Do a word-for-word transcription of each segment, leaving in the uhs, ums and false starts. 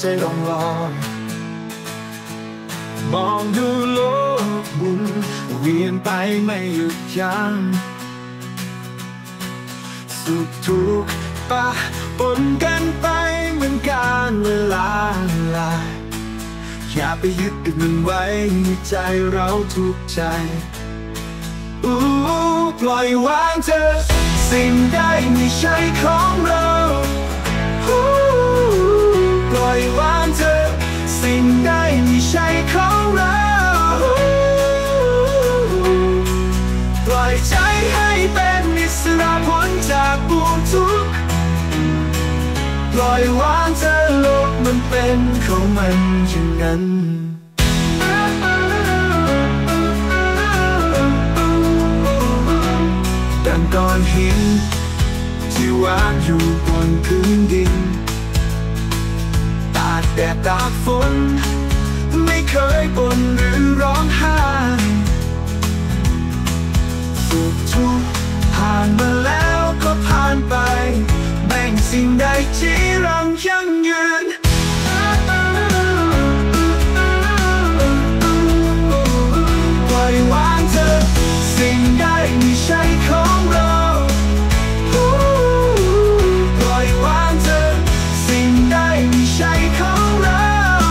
ใจลองลอยมองดูโลกหมุนเวียนไปไม่หยุดยั้งสุขทุกข์ปะปนกันไปเหมือนการเวลาลายอย่าไปยึดติดมันไว้ในใจเราทุกใจอู้ปล่อยวางเธอสิ่งใดไม่ใช่ของเราอู้ปล่อยวางเธอสิ่งใดไม่ใช่ของเราปล่อยใจให้เป็นอิสระพ้นจากปวงทุกข์ปล่อยวางเธอโลกมันเป็นของมันอย่างนั้นดังก้อนหินที่วางอยู่บนพื้นดินตากแดดตากฝนไม่เคยบ่นหรือร้องไห้สุขทุกข์ผ่านมาแล้วก็ผ่านไปแบ่งสิ่งใดที่เรายั่งยืนปล่อยวางเธอสิ่งใดไม่ใช่ของเราปล่อยวางเธอสิ่งใดไม่ใช่ของเรา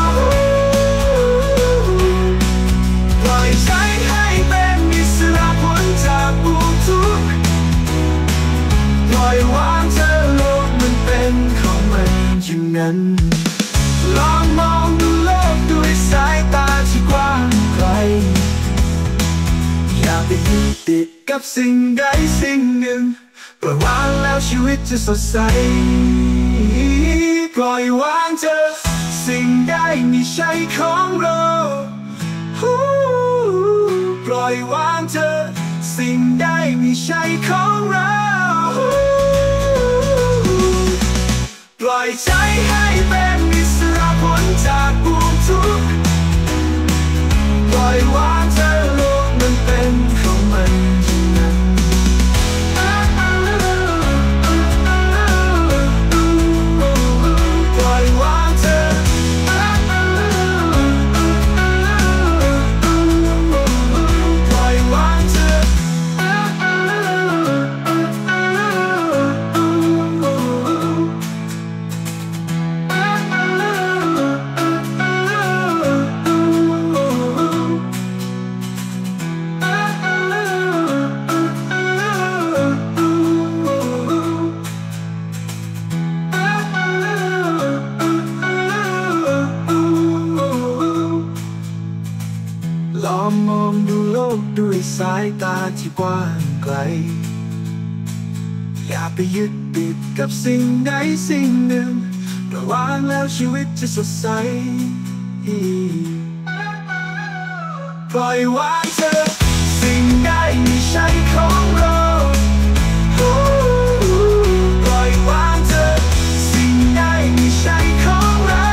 ปล่อยใจให้เป็นอิสระพ้นจากปวงทุกข์ปล่อยวางเธอโลกมันเป็นของมันอย่างนั้นลองมองดูโลกด้วยสายตาที่กว้างไกลอย่าไปยึดติดกับสิ่งใดสิ่งหนึ่งปล่อยวางแล้วชีวิตจะสดใสปล่อยวางเธอสิ่งใดไม่ใช่ของเราปล่อยวางเธอสิ่งใดไม่ใช่ของเราปล่อยใจให้เป็นอิสระพ้นจากปวงทุกข์ปล่อยวางเธอโลกมันเป็นของมันอย่างนั้นปล่อยวางเธอปล่อยวางเธอลองมองดูโลกด้วยสายตาที่กว้างไกลอย่าไปยึดติดกับสิ่งใดสิ่งหนึ่งปล่อยวางแล้วชีวิตจะสดใสปล่อยวางเธอสิ่งใดไม่ใช่ของเราปล่อยวางเธอสิ่งใดไม่ใช่ของเรา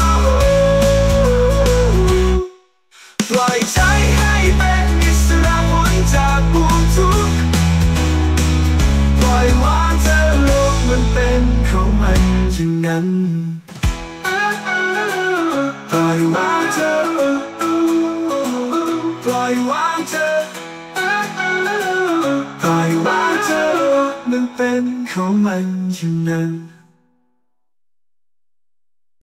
ปล่อยใจให้เป็นอิสระพ้นจากปวงทุกข์ปล่อยวางเธอโลกมันเป็นของมันอย่างนั้นปล่อยวางเธอปล่อยวางเธอปล่อยวางเธอโลกมันเป็นของมันอย่างนั้น